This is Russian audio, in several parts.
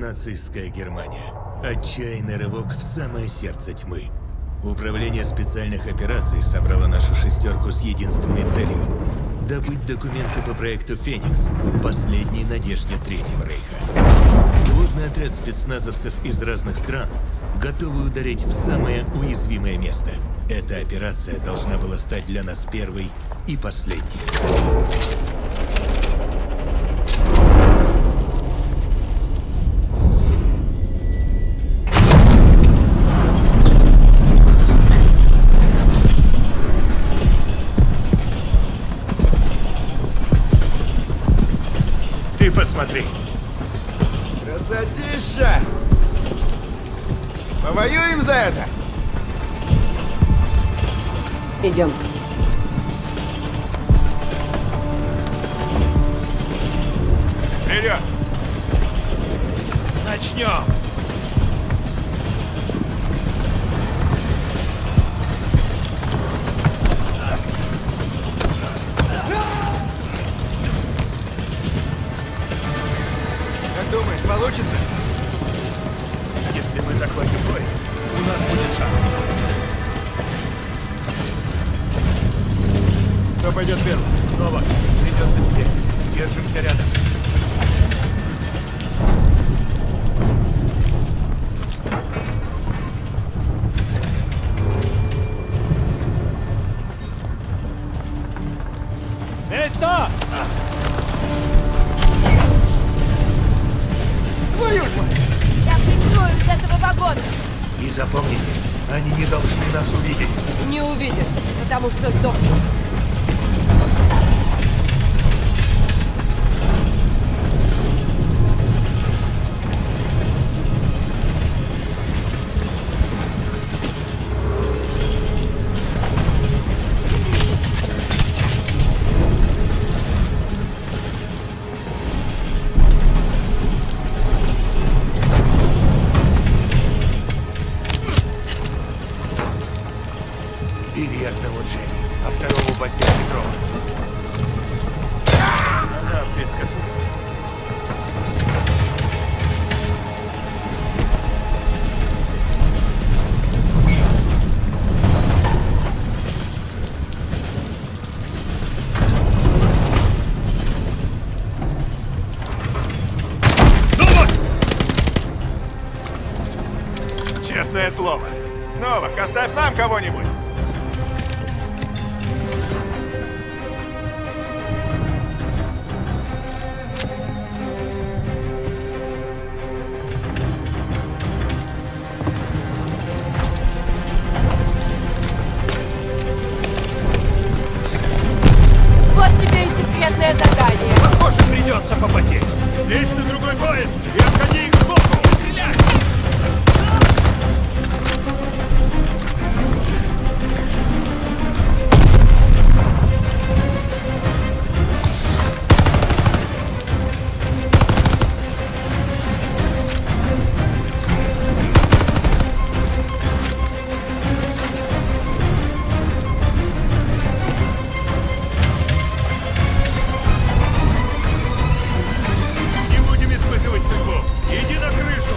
Нацистская Германия. Отчаянный рывок в самое сердце тьмы. Управление специальных операций собрало нашу шестерку с единственной целью – добыть документы по проекту «Феникс», последней надежде Третьего Рейха. Сводный отряд спецназовцев из разных стран готовы ударить в самое уязвимое место. Эта операция должна была стать для нас первой и последней. Ты посмотри. Красотища! Повоюем за это? Идем. Вперед! Начнем! Как думаешь, получится? Если мы захватим поезд, у нас будет шанс. Кто пойдет первым? Новак, придется тебе. Держимся рядом. Место! Твою ж мать! Я прикрою из этого вагона. И запомните, они не должны нас увидеть. Не увидят, потому что сдохнут. Бери одного Джерри, а второго возьми Петрова. Да, предсказуемо. Честное слово. Новак, оставь нам кого-нибудь. Вот тебе и секретное задание. Похоже, придется попотеть. Лезь на другой поезд и обходи их сбоку. Стреляй! Не будем испытывать судьбу. Иди на крышу.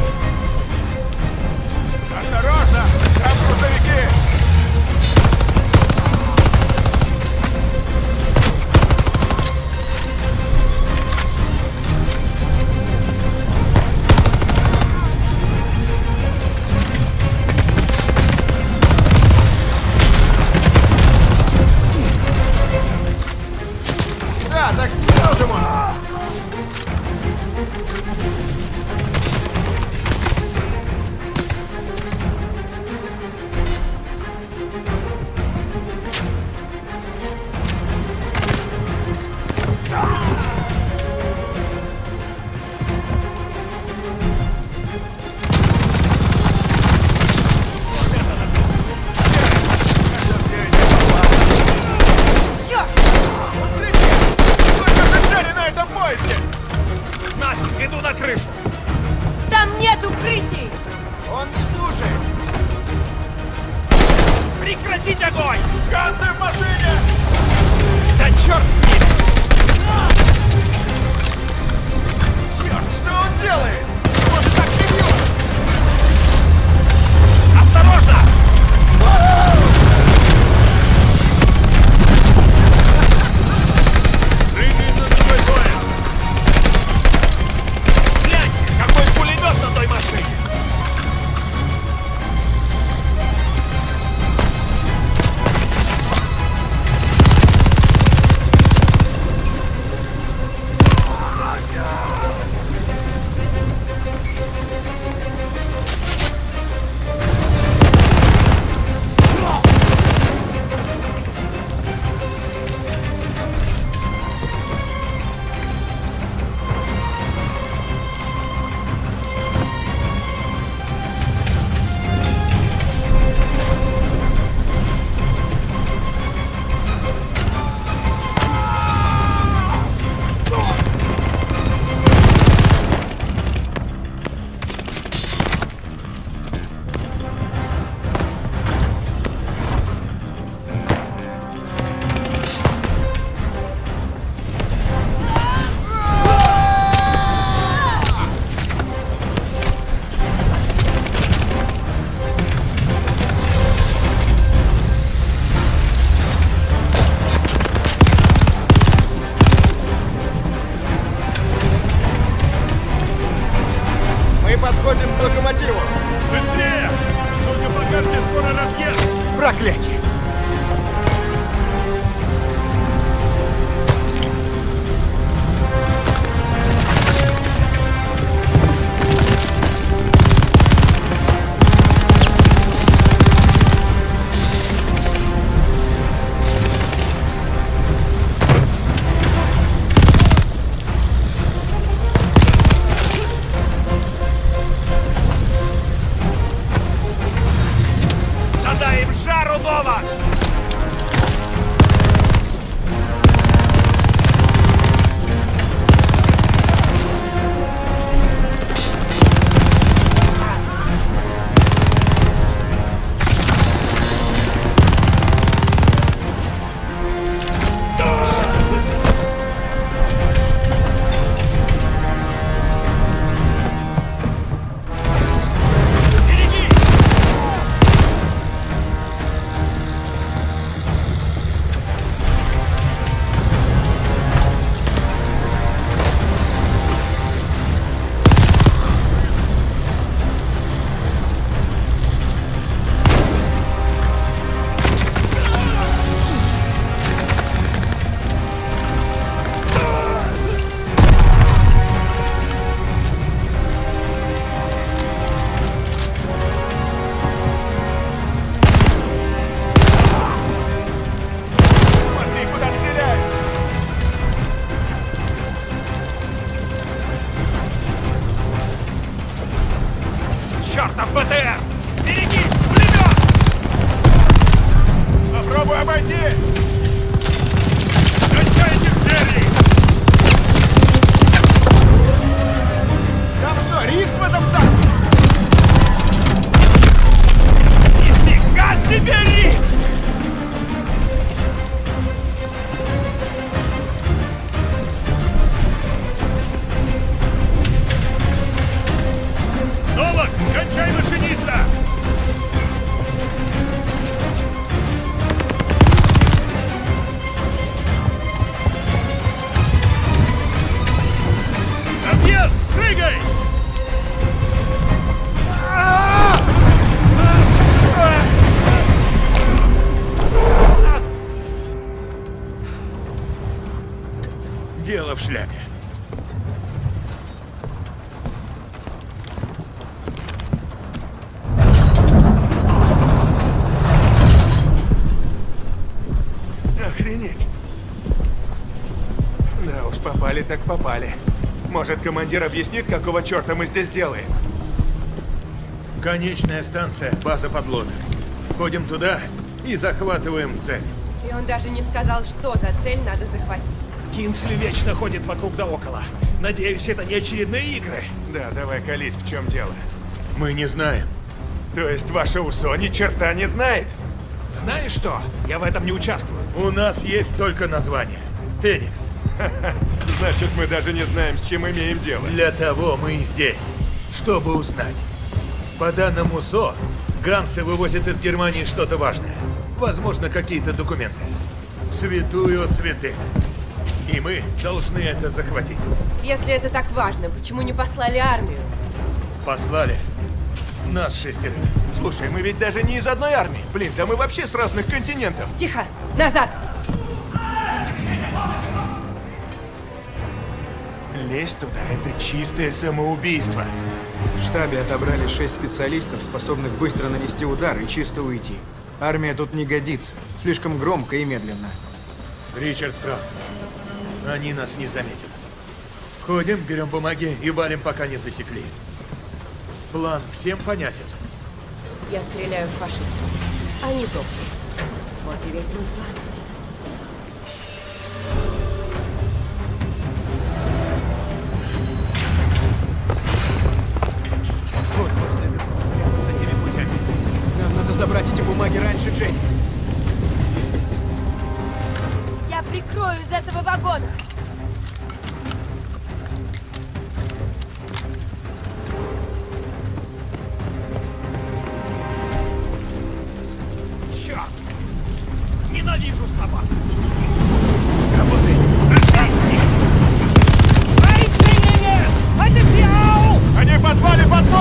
Осторожно! Там грузовики! Да, так тоже можно. Черт! Сколько же взяли на этом поезде? Нафиг, иду на крышу. Там нет укрытий! Он не слушает. Прекратить огонь! Ганцы в машине! Да черт с ним! Черт, что он делает? Может, так Мы подходим к локомотиву. Быстрее! Судя по карте, скоро разъезд! Проклятие! Задай им жару, Нова! Смотри, куда стреляют! Чертов БТР! Берегись! Пулемет! Попробуй обойти! Кончайте двери! Там что, Рикс в этом танке? Нифига себе, Рикс! Новак, кончай машиниста! Разъезд! Прыгай! Дело в шляпе. Охренеть! Да уж, попали так попали. Может, командир объяснит, какого черта мы здесь делаем? Конечная станция, база подлодок. Ходим туда и захватываем цель. И он даже не сказал, что за цель надо захватить. Кинсли вечно ходит вокруг да около. Надеюсь, это не очередные игры. Да, давай колись, в чем дело. Мы не знаем. То есть ваша УСО ни черта не знает? Знаешь что? Я в этом не участвую. У нас есть только название. Феникс. Значит, мы даже не знаем, с чем имеем дело. Для того мы и здесь, чтобы узнать. По данным УСО, ганцы вывозят из Германии что-то важное. Возможно, какие-то документы. Святую святых. И мы должны это захватить. Если это так важно, почему не послали армию? Послали нас 6. Слушай, мы ведь даже не из одной армии. Блин, да мы вообще с разных континентов. Тихо! Назад! Лезть туда — это чистое самоубийство. В штабе отобрали 6 специалистов, способных быстро нанести удар и чисто уйти. Армия тут не годится. Слишком громко и медленно. Ричард прав. Они нас не заметят. Входим, берем бумаги и валим, пока не засекли. План всем понятен. Я стреляю в фашистов. Они топят. Вот и весь мой план. Вот после метро, прямо за теми путями. Нам надо забрать эти бумаги раньше, Джейн. Я прикрою из этого вагона. Черт! Ненавижу собак! Работай! Пришли с ним! Ай, ты! Они позвали подмогу!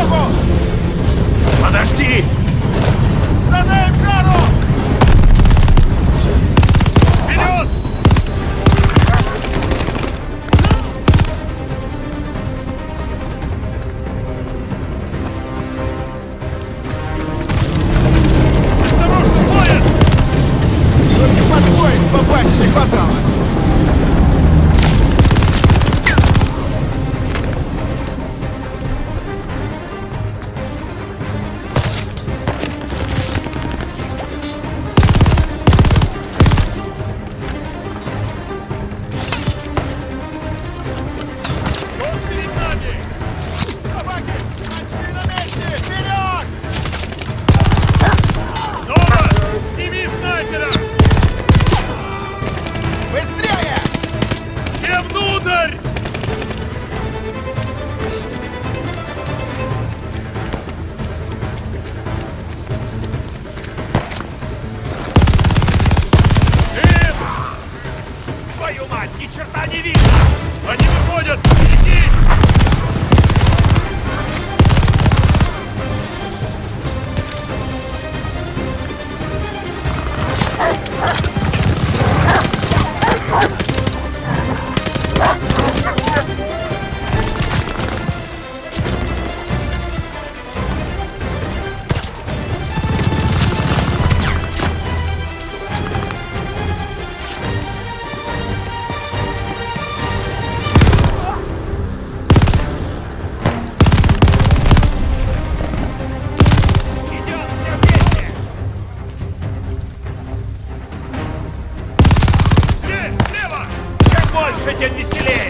тем веселее!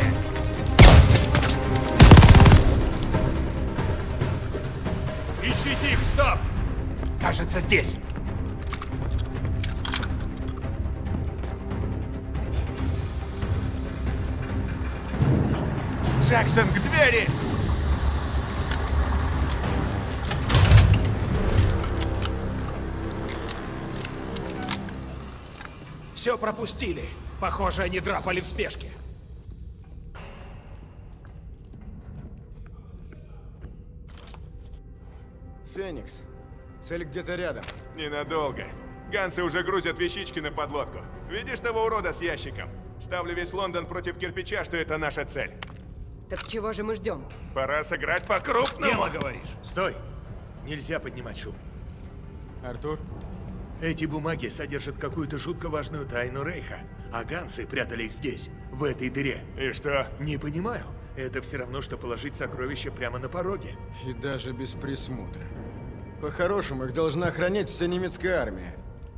Ищите их, штаб! Кажется, здесь. Джексон, к двери! Все пропустили. Похоже, они драпали в спешке. Феникс. Цель где-то рядом. Ненадолго. Гансы уже грузят вещички на подлодку. Видишь того урода с ящиком? Ставлю весь Лондон против кирпича, что это наша цель. Так чего же мы ждем? Пора сыграть по-крупному. Дело, говоришь? Стой! Нельзя поднимать шум. Артур? Эти бумаги содержат какую-то жутко важную тайну Рейха, а гансы прятали их здесь, в этой дыре. И что? Не понимаю. Это все равно, что положить сокровища прямо на пороге. И даже без присмотра. По-хорошему, их должна охранять вся немецкая армия.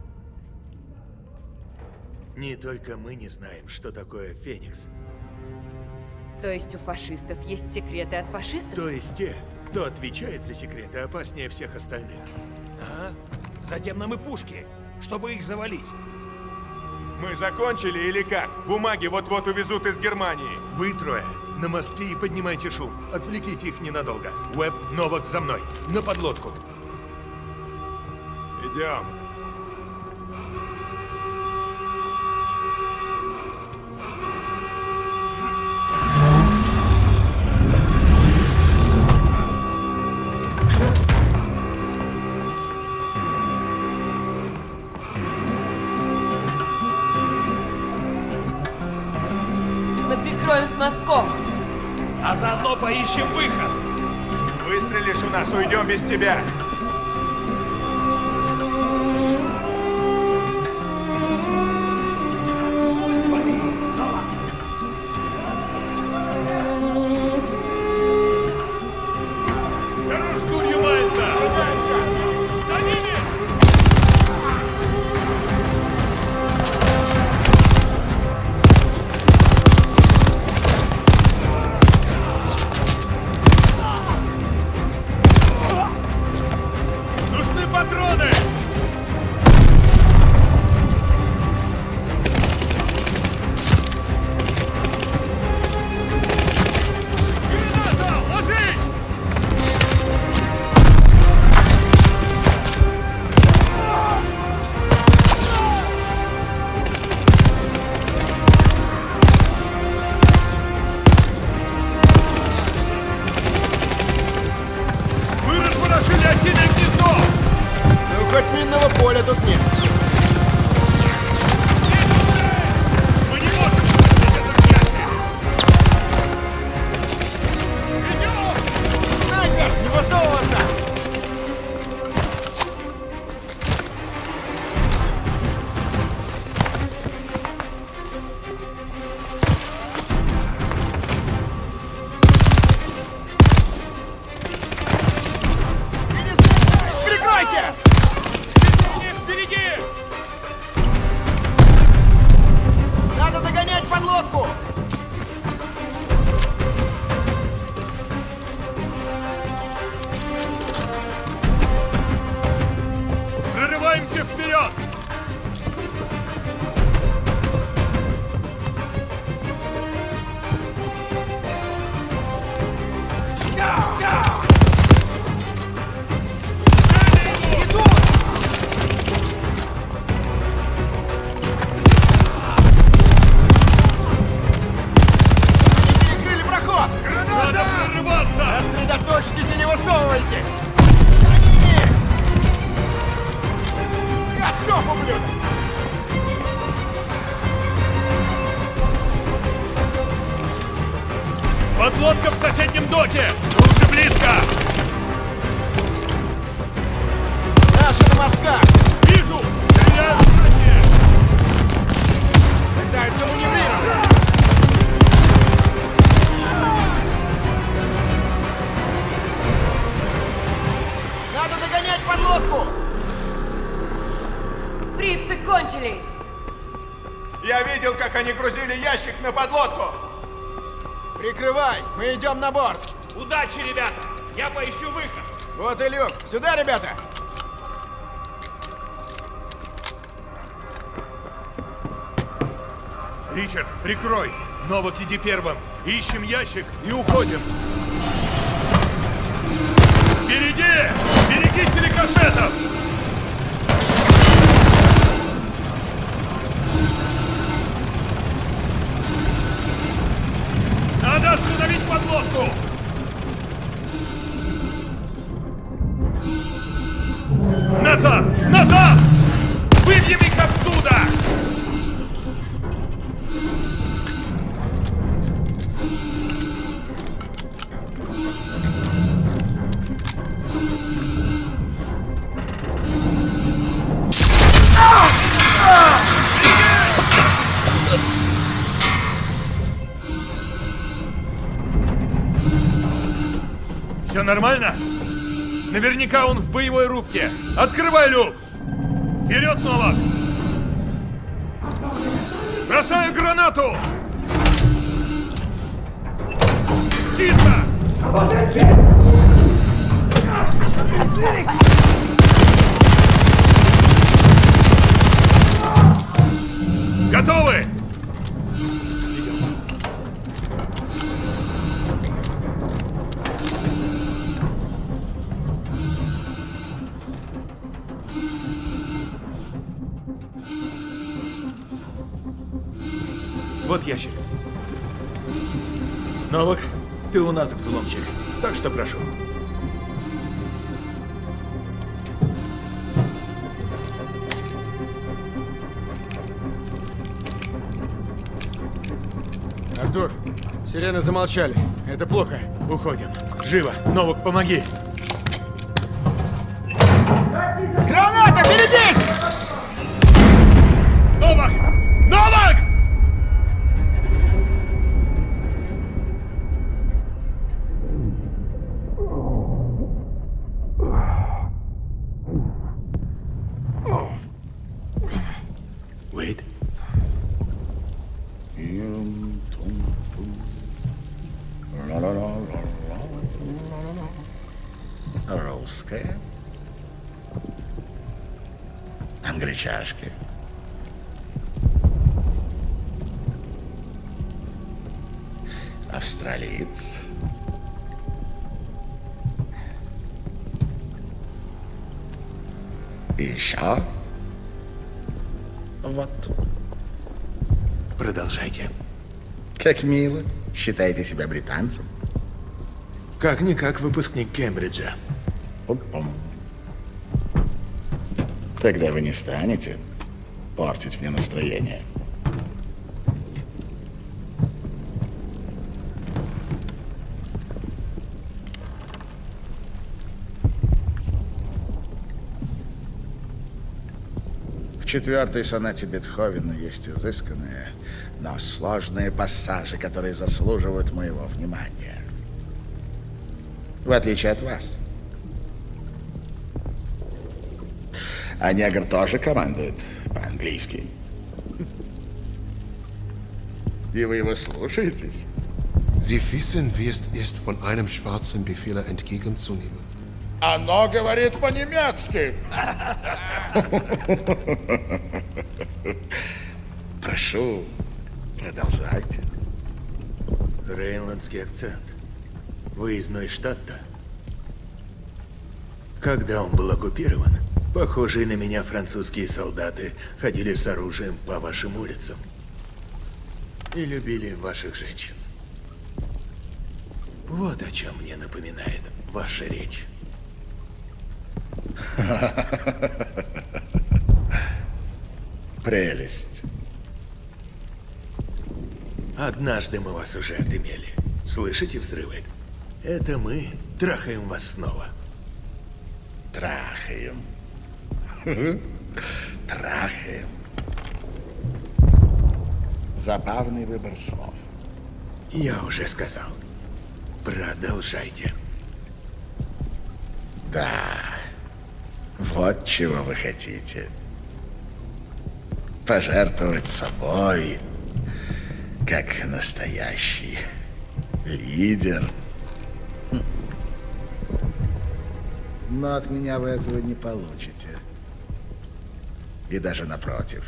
Не только мы не знаем, что такое Феникс. То есть у фашистов есть секреты от фашистов? То есть те, кто отвечает за секреты, опаснее всех остальных. А? Затем нам и пушки, чтобы их завалить. Мы закончили или как? Бумаги вот-вот увезут из Германии. Вы трое на мостке и поднимайте шум. Отвлеките их ненадолго. Уэб, Новак, за мной. На подлодку. Идем. Мы прикроем с мостков. А заодно поищем выход. Выстрелишь у нас, уйдем без тебя. Хорош дурью мается! За ними! Нужны патроны! Граната! Ложись! Мы разворошили осиное гнездо! Ну, хоть минного поля тут нет. Мы не можем спустить этот ящик! Идем! Снайпер, не высовываться! Прикройте! Впереди! Надо догонять подлодку! Прорываемся вперед! Перекрыли проход! Надо прорываться! Сосредоточьтесь и не высовывайтесь! За ними! Готов, ублюдок! Подлодка в соседнем доке! Мы уже близко! Наши на мостках! Вижу! Стреляют в шатне! Пытаются маневрировать! Надо догонять подлодку! Фрицы кончились! Я видел, как они грузили ящик на подлодку. Прикрывай, мы идем на борт. Удачи, ребята! Я поищу выход! Вот и люк. Сюда, ребята! Ричард, прикрой! Новак, иди первым! Ищем ящик и уходим! Впереди! Берегись рикошетов! Надо остановить подлодку! Назад! Назад! Выбьем их оттуда! Все нормально? Наверняка он в боевой рубке. Открывай люк! Вперед, Новак! Бросаю гранату! Чисто! Готовы? Вот ящик. Новак, ты у нас взломщик, так что прошу. Артур, сирены замолчали. Это плохо. Уходим. Живо. Новак, помоги. Граната, берегись! Новак! Новак! Уэйд? Русская. Англичашка. Австралиец. И еще. Вот. Продолжайте. Как мило. Считаете себя британцем? Как-никак выпускник Кембриджа. Опа. Тогда вы не станете портить мне настроение. В четвертой сонате Бетховена есть изысканные, но сложные пассажи, которые заслуживают моего внимания. В отличие от вас. А негр тоже командует по-английски. И вы его слушаетесь? Sie wissen, wie es ist, von einem schwarzen Befehler entgegenzunehmen. Оно говорит по-немецки. Прошу, продолжайте. Рейнландский акцент. Выездной штат-то. Когда он был оккупирован, похожие на меня французские солдаты ходили с оружием по вашим улицам. И любили ваших женщин. Вот о чем мне напоминает ваша речь. Прелесть. Однажды мы вас уже отымели. Слышите взрывы? Это мы трахаем вас снова. Трахаем. Трахаем. Забавный выбор слов. Я уже сказал. Продолжайте. Да. Вот чего вы хотите. Пожертвовать собой, как настоящий Лидер. Но от меня вы этого не получите. И даже напротив.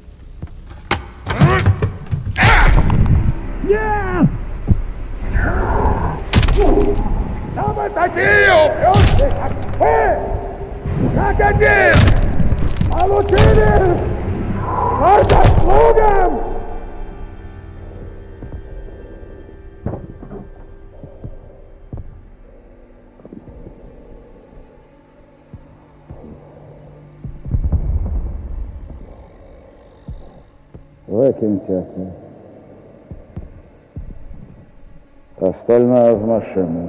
Выкиньте. Остальное в машину.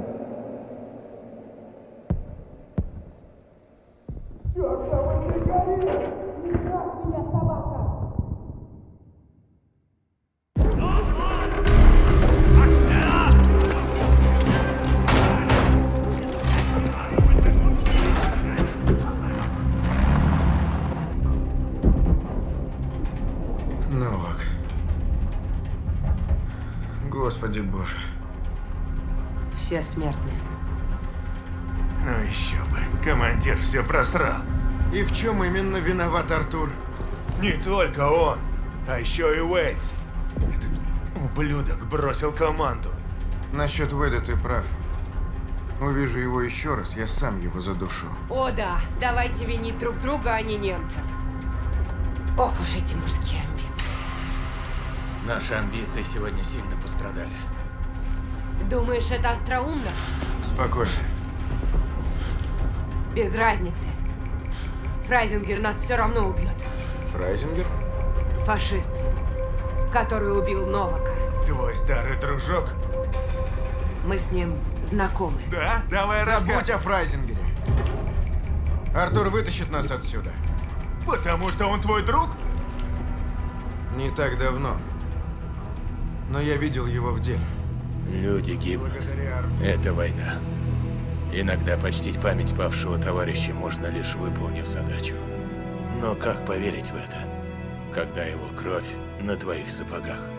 Новак. Господи боже. Все смертные. Ну еще бы. Командир все просрал. И в чем именно виноват Артур? Не только он, а еще и Уэйд. Этот ублюдок бросил команду. Насчет Уэйда ты прав. Увижу его еще раз, я сам его задушу. О да, давайте винить друг друга, а не немцев. Ох уж эти мужские амбиции. Наши амбиции сегодня сильно пострадали. Думаешь, это остроумно? Спокойно. Без разницы. Фрайзингер нас все равно убьет. Фрайзингер? Фашист, который убил Новака. Твой старый дружок? Мы с ним знакомы. Да? Давай Забудь о Фрайзингере. Артур вытащит нас отсюда. Потому что он твой друг? Не так давно. Но я видел его в деле. Люди гибнут. Это война. Иногда почтить память павшего товарища можно лишь выполнив задачу. Но как поверить в это, когда его кровь на твоих сапогах?